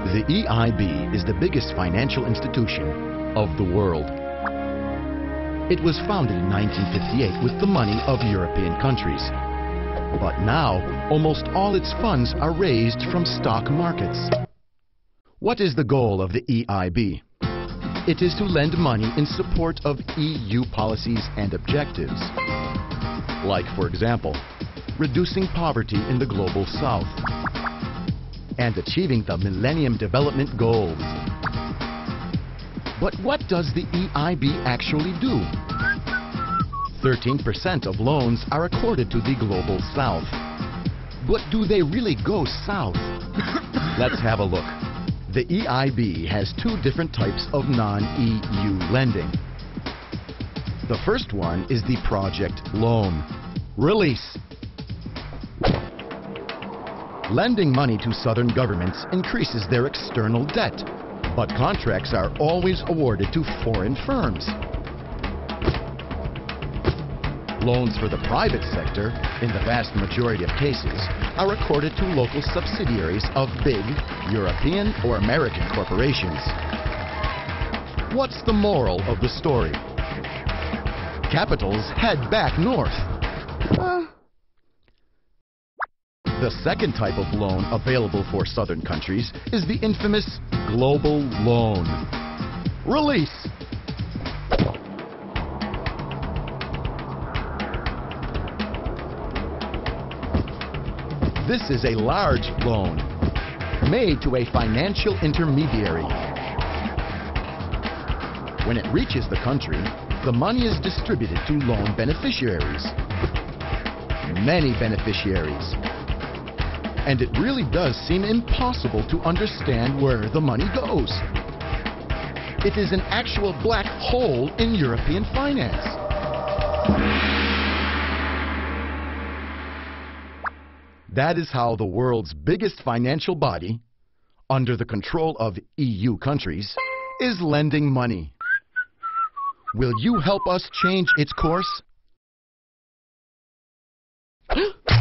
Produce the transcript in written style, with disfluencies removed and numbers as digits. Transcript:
The EIB is the biggest financial institution of the world. It was founded in 1958 with the money of European countries. But now, almost all its funds are raised from stock markets. What is the goal of the EIB? It is to lend money in support of EU policies and objectives. Like, for example, reducing poverty in the Global South and achieving the Millennium Development Goals. But what does the EIB actually do? 13% of loans are accorded to the Global South. But do they really go south? Let's have a look. The EIB has two different types of non-EU lending. The first one is the project loan. Release. Lending money to southern governments increases their external debt, but contracts are always awarded to foreign firms. Loans for the private sector, in the vast majority of cases, are accorded to local subsidiaries of big European or American corporations. What's the moral of the story? Capitals head back north. The second type of loan available for southern countries is the infamous global loan. Release. This is a large loan made to a financial intermediary. When it reaches the country, the money is distributed to loan beneficiaries. Many beneficiaries. And it really does seem impossible to understand where the money goes. It is an actual black hole in European finance. That is how the world's biggest financial body, under the control of EU countries, is lending money. Will you help us change its course?